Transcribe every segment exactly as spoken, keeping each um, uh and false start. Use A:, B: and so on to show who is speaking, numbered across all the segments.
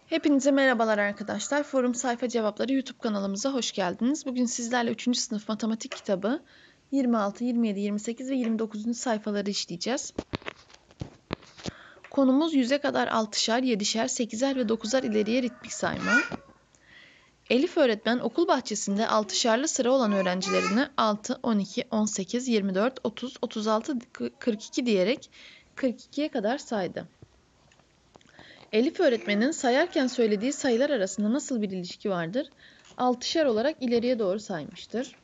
A: Hepinize merhabalar arkadaşlar. Forum Sayfa Cevapları YouTube kanalımıza hoş geldiniz. Bugün sizlerle üçüncü sınıf matematik kitabı yirmi altı, yirmi yedi, yirmi sekiz ve yirmi dokuzuncu sayfaları işleyeceğiz. Konumuz yüze kadar altışar, yedişer, sekizer ve dokuzar ileriye ritmik sayma. Elif öğretmen okul bahçesinde altışarlı sıra olan öğrencilerine altı, on iki, on sekiz, yirmi dört, otuz, otuz altı, kırk iki diyerek kırk ikiye kadar saydı. Elif öğretmenin sayarken söylediği sayılar arasında nasıl bir ilişki vardır? Altışar olarak ileriye doğru saymıştır.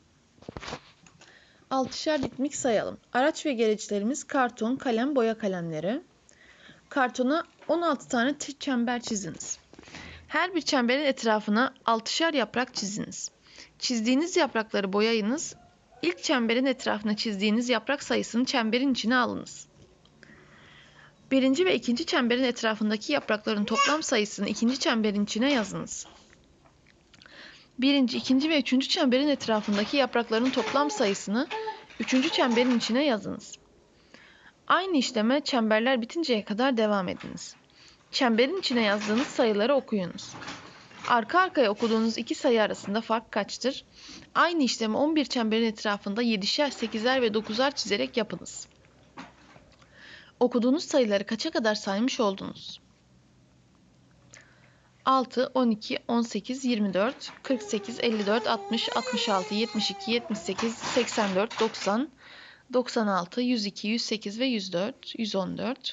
A: Altışar ritmik sayalım. Araç ve gereçlerimiz karton, kalem, boya kalemleri. Kartona on altı tane çember çiziniz. Her bir çemberin etrafına altışar yaprak çiziniz. Çizdiğiniz yaprakları boyayınız. İlk çemberin etrafına çizdiğiniz yaprak sayısını çemberin içine alınız. Birinci ve ikinci çemberin etrafındaki yaprakların toplam sayısını ikinci çemberin içine yazınız. Birinci, ikinci ve üçüncü çemberin etrafındaki yaprakların toplam sayısını üçüncü çemberin içine yazınız. Aynı işleme çemberler bitinceye kadar devam ediniz. Çemberin içine yazdığınız sayıları okuyunuz. Arka arkaya okuduğunuz iki sayı arasında fark kaçtır? Aynı işlemi on bir çemberin etrafında yedişer, sekizer ve dokuzar çizerek yapınız. Okuduğunuz sayıları kaça kadar saymış oldunuz? altı, on iki, on sekiz, yirmi dört, kırk sekiz, elli dört, altmış, altmış altı, yetmiş iki, yetmiş sekiz, seksen dört, doksan, doksan altı, yüz iki, yüz sekiz ve yüz dört, yüz on dört.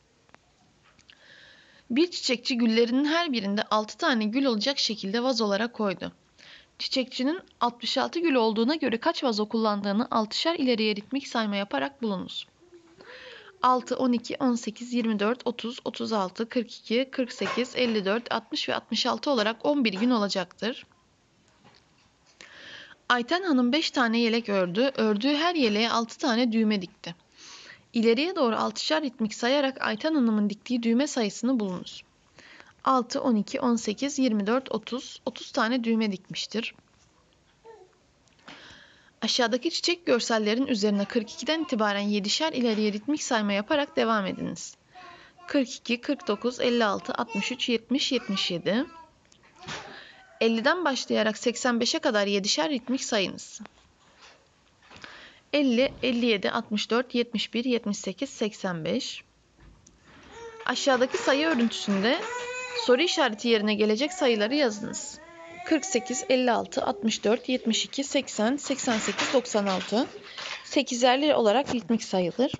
A: Bir çiçekçi güllerinin her birinde altı tane gül olacak şekilde vazolara koydu. Çiçekçinin altmış altı gül olduğuna göre kaç vazo kullandığını altışar ileriye ritmik sayma yaparak bulunuz. altı, on iki, on sekiz, yirmi dört, otuz, otuz altı, kırk iki, kırk sekiz, elli dört, altmış ve altmış altı olarak on bir gün olacaktır. Ayten Hanım beş tane yelek ördü. Ördüğü her yeleğe altı tane düğme dikti. İleriye doğru altışar ritmik sayarak Ayten Hanım'ın diktiği düğme sayısını bulunuz. altı, on iki, on sekiz, yirmi dört, otuz, otuz tane düğme dikmiştir. Aşağıdaki çiçek görsellerin üzerine kırk ikiden itibaren yedişer ileriye ritmik sayma yaparak devam ediniz. kırk iki, kırk dokuz, elli altı, altmış üç, yetmiş, yetmiş yedi. elliden başlayarak seksen beşe kadar yedişer ritmik sayınız. elli, elli yedi, altmış dört, yetmiş bir, yetmiş sekiz, seksen beş. Aşağıdaki sayı örüntüsünde soru işareti yerine gelecek sayıları yazınız. kırk sekiz, elli altı, altmış dört, yetmiş iki, seksen, seksen sekiz, doksan altı. sekizerli olarak ritmik sayılır.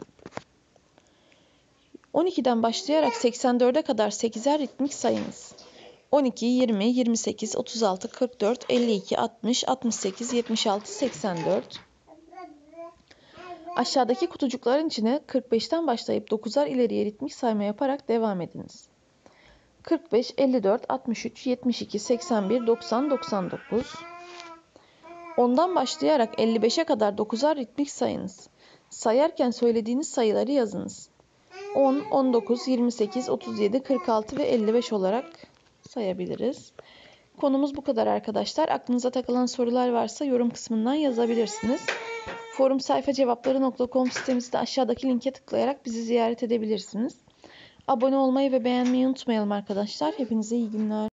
A: on ikiden başlayarak seksen dörde kadar sekizer ritmik sayınız. on iki, yirmi, yirmi sekiz, otuz altı, kırk dört, elli iki, altmış, altmış sekiz, yetmiş altı, seksen dört. Aşağıdaki kutucukların içine kırk beşten başlayıp dokuzar ileriye ritmik sayma yaparak devam ediniz. kırk beş, elli dört, altmış üç, yetmiş iki, seksen bir, doksan, doksan dokuz. ondan başlayarak elli beşe kadar dokuzar ritmik sayınız. Sayarken söylediğiniz sayıları yazınız. on, on dokuz, yirmi sekiz, otuz yedi, kırk altı ve elli beş olarak sayabiliriz. Konumuz bu kadar arkadaşlar. Aklınıza takılan sorular varsa yorum kısmından yazabilirsiniz. forum sayfa cevapları nokta com sitemizde aşağıdaki linke tıklayarak bizi ziyaret edebilirsiniz. Abone olmayı ve beğenmeyi unutmayalım arkadaşlar. Hepinize iyi günler.